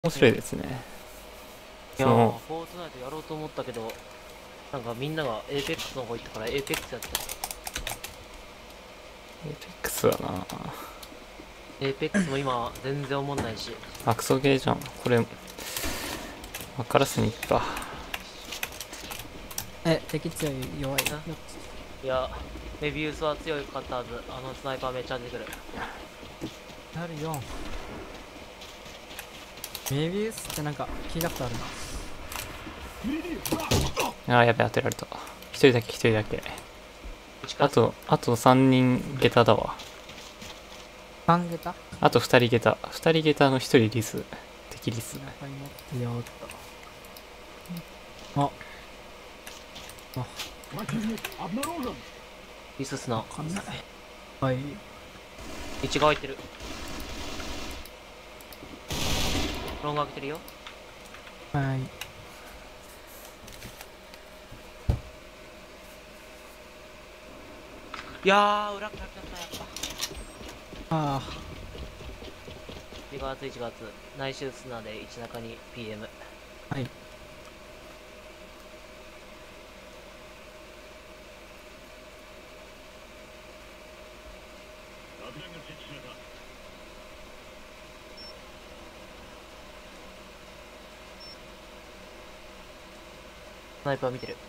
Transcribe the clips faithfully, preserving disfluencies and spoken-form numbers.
面白いですね。 いやー、フォートナイトやろうと思ったけど、なんかみんながエーペックスの方行ったからエーペックスやった。 エーペックスはなエーペックスも今全然思んないし。 あ、クソゲーじゃん。これ、分からずにいっか。 え、敵強い、弱い。 いや、メビウスは強かったはず。あのスナイパーめっちゃ出てくる。 なるよ。メビウスってなんか聞いたことあるな。 あー、やべ、当てられた。一人だけ、一人だけ。あと、あとさんにんゲタだわ。 さん桁あとふたりゲタ。ふたりゲタのひとりリス。敵リス。 いやーっと。あ。あ。 リススナ。 わかんない。はい。 道が開いてる。ロング開けてるよ。 はい。 いやー、裏から来たやっぱ。 ああ。 いちがついちがつ、内周スナでいち中に ピーエム。 はい。 スナイパー見てる。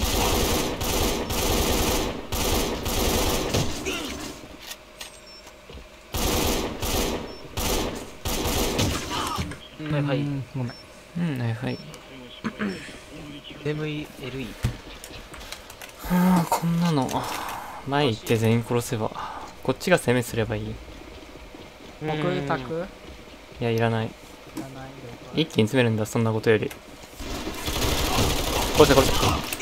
はいはい。 ごめん。 うん、はいはい。 エムイーエルイー。 はあ、こんなの。前行って全員殺せば。こっちが攻めすればいい。 僕宅いや、いらない。 いらない一気に詰めるんだ、そんなことより。殺せ殺せ。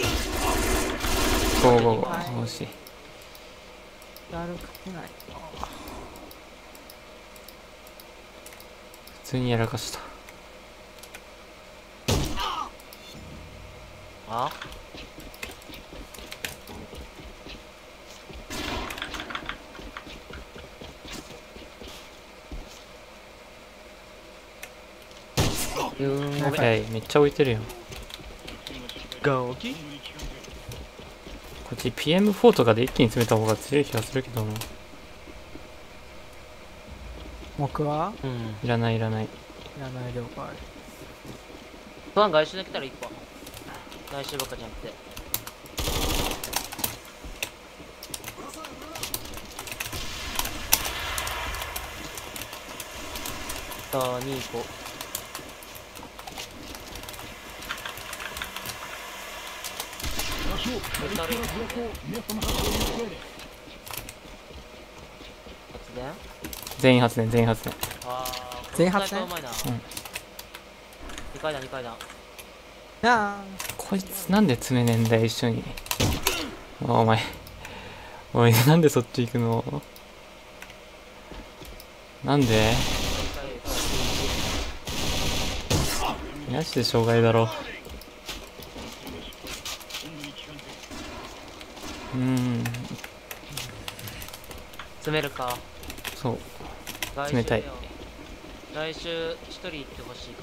ゴーゴーゴー。惜しい。 やるかけない。 普通にやらかした。 あうーん、 オッケー、めっちゃ置いてるよ。 ガン置きこっち ピーエムフォー とかで一気に詰めた方が強い気がするけどな。 僕はうん。 いらないいらない。 いらない了解。 普段外周で来たら一本。外周ばっかじゃなくて。さあ、に行こう。メタル発電全員発電全員発電。 あー、 全員発電うまいな。 うん。 にかいだにかいだ。 あこいつなんで詰めねえんだよ一緒に。あお前おいなんでそっち行くの。なんでマジで障害だろ。うーん、 詰めるか。 そう外詰めたい。 来週一人行ってほしいか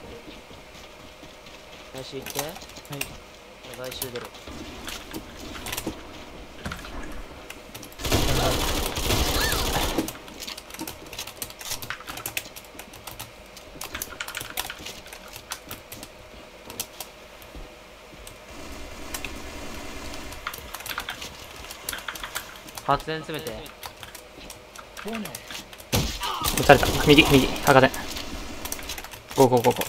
な。来週行って。はい。来週出る。発電詰めて。 撃たれた。右右赤電。ゴーゴーゴーゴー。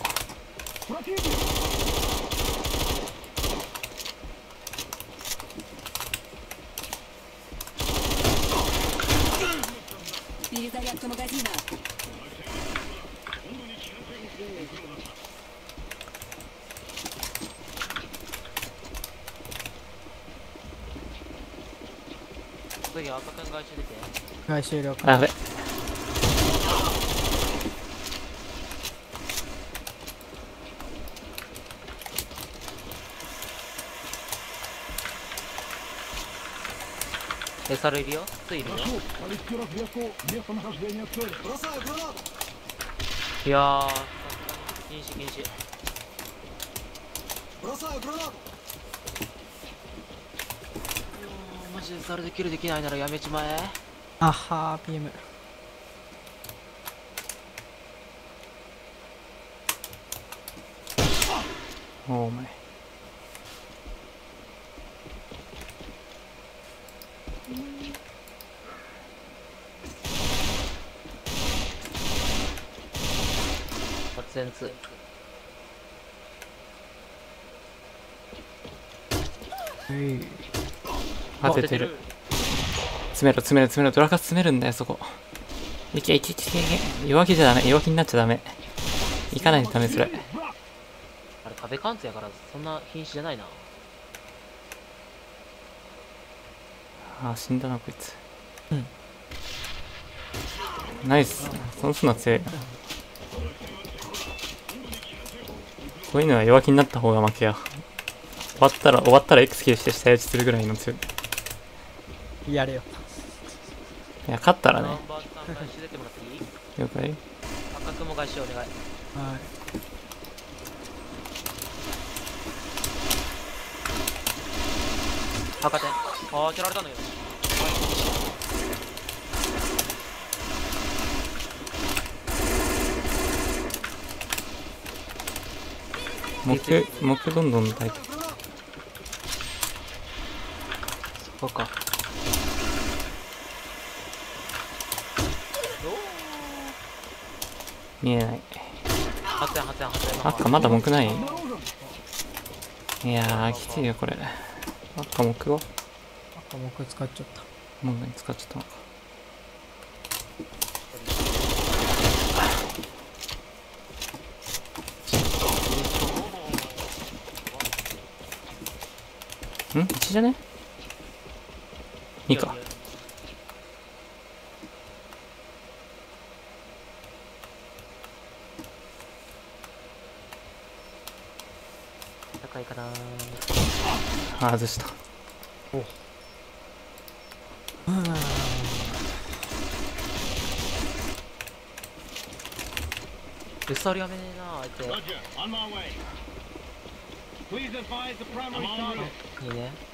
次赤くん外周出て。 外周了解。 あやべ。 エサルいるよ。ついるよ。いやー、さすがに禁止禁止。うわーマジでそれでキルできないならやめちまえ。 あはー、ビーム。 お前発煙ツー。 えい。 当ててる。詰めろ詰めろ詰めろ、ドラカス詰めるんだよそこ。いけいけいけいけ、弱気じゃダメ、弱気になっちゃダメ。行かないとダメそれ。 あれ壁貫通やからそんな瀕死じゃないな。 ああ死んだなこいつ。 うんナイス。その砂強いな。こういうのは弱気になった方が負けや。終わったら終わったら X キルして下打ちするぐらいの強い。 やれよ。 いや勝ったらね。 ナンバーさん回収出てもらっていい？ 了解。 赤くも回収お願い。 はい。 赤点。ああ、蹴られたんだけど。 目目どんどんタイプ。 そこか。 見えない。 発煙発煙発煙。 赤まだ目ない。いやーきついよこれ。赤目を赤木使っちゃった。 もう何使っちゃったのか。ん ?いち じゃね ?に か。 高いかな。 あ外した。 エスアールやめねえなあいつ。いいね。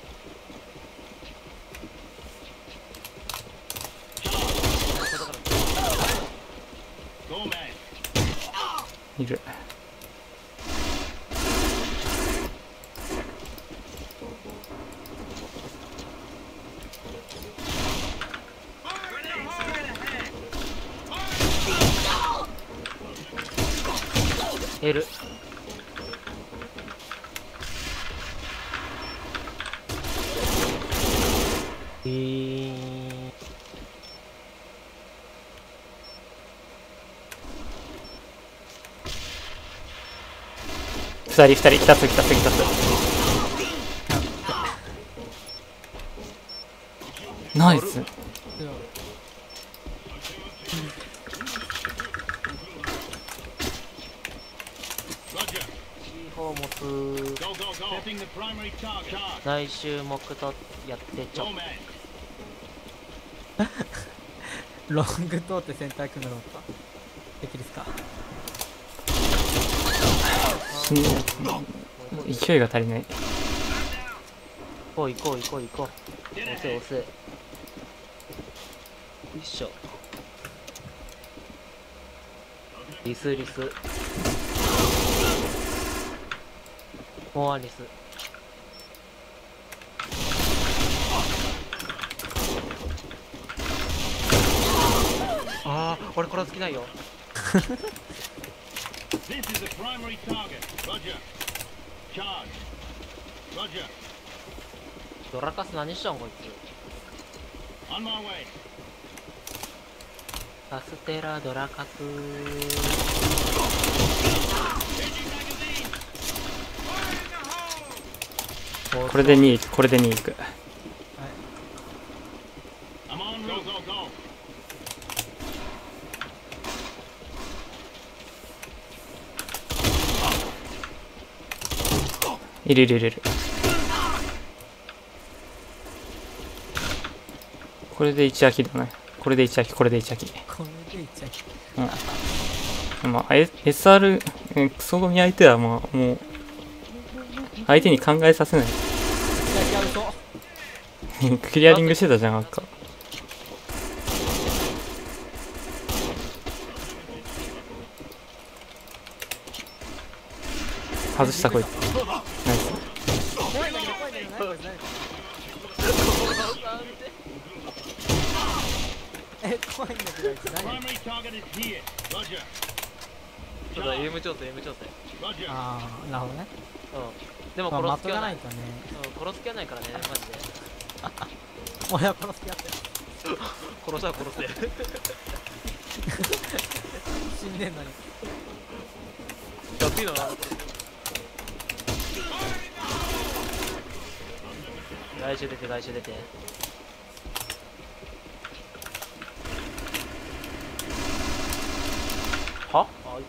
いる。 L。えー。 二人二人、二つ二つ二つ。ナイス。 宝物来週目とやってちょ。 ロング通ってセンター組むのか。できるっすか。 死ん勢いが足りない。 行こう行こう行こう行こう。押せ押せ。よいしょ。リスリス。モアリス。ああ、俺これ好きないよ。ドラカス何しちゃうんこいつ。カステラドラカス。 これでにいく、これでにいく。いるいるいるいる。これで一空きだね。これで一空き、これで一空き。 これでいっちゃい。 うん。まあ、エスアール、 うんクソゴミ相手はまあもう相手に考えさせない。 いやいや嘘。 クリアリングしてたじゃん赤。外したこいつ。ナイス。 怖いんだけど怖いんだけど何こいつ何こいつえ怖いんだけどあいつ何。 Primary target is here. Roger. ちょっと エム 調整 エム 調整。 Roger. ああなるほどね。 うんでもまあ殺す気はないい、 的がなとね。 うん、殺す気はないからねマジで。 俺は殺す気やってる。 殺したら殺せ。 死んでんのに。 やっていいのな。外周出て外周出て。はあいった。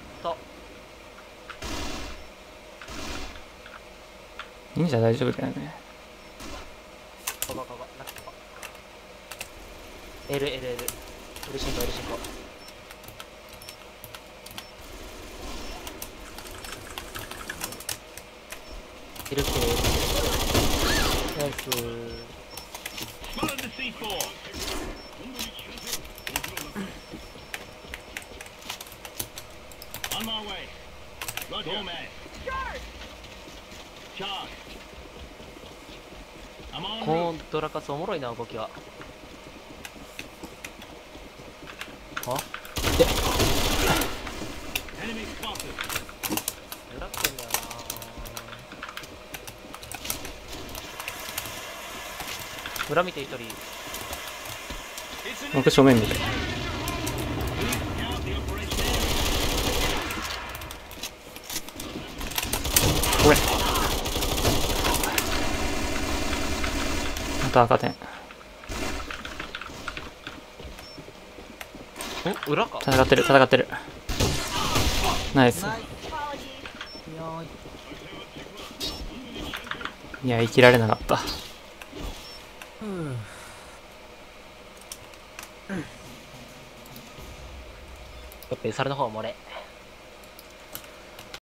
忍者大丈夫だよね。 かがかがなくてか L L L L 進行 L 進行。L 来てる。ナイス。 Spotted the シーフォー. On my way. Roger. Go, man. Charge. Charge. I'm on こ route. のドラカスおもろいな動きが。は Enemy spotted. 狙ってんだよな。裏見て一人。 僕正面見て。 Now the operation. これまた赤点。 ん裏か。 戦ってる戦ってる。ナイス。 ナイス。いやーい。 いや生きられなかった。 うんやっぱり猿の方は漏れ。